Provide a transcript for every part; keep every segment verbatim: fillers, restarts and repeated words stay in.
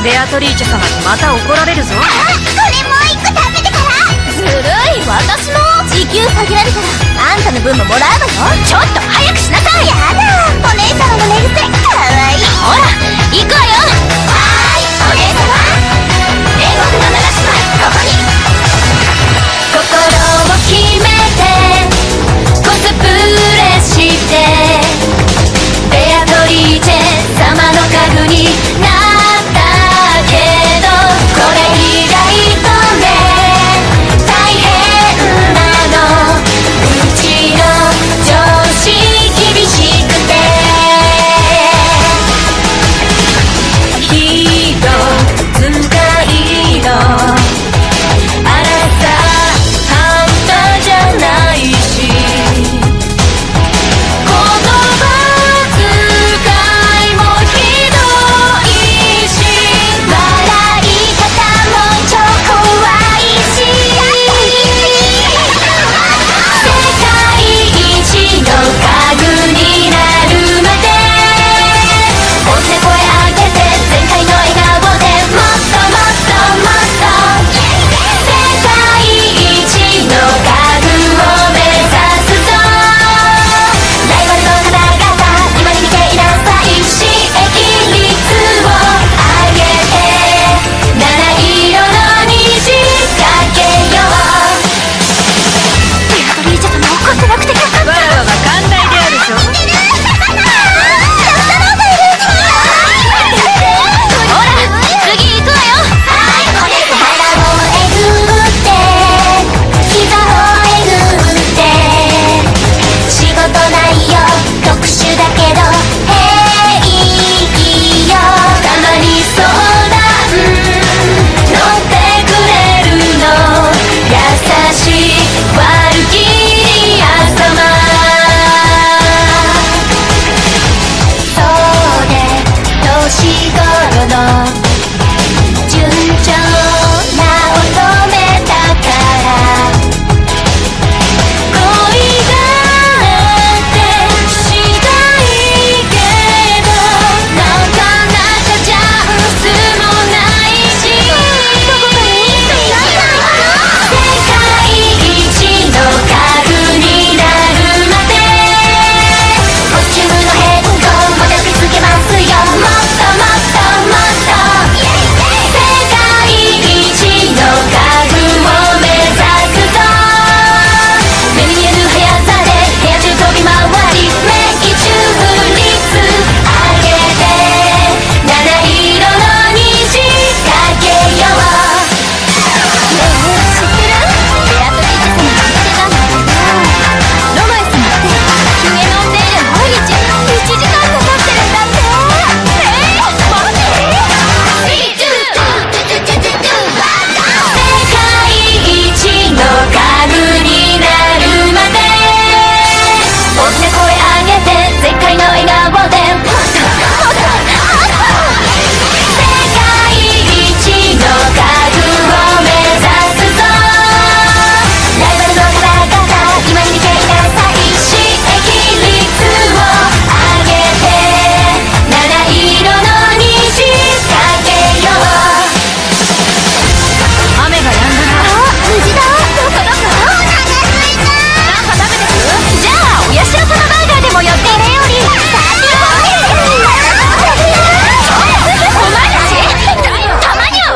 ベアトリーチェ様にまた怒られるぞ。 あ、これもう一個食べてから。ずるい、私も時給下げられたらあんたの分ももらうわよ。ちょっと早くしなさい。やだ、お姉さんの寝癖かわいい。ほら行くわよ。はーい、お姉様。煉獄の七姉妹、ここに。心を決めてコスプレしてベアトリーチェ様の家具になったけど、これ以外とね大変なの。うちの上司厳しくてヒーロー使いの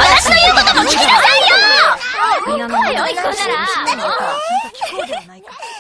そうではないか。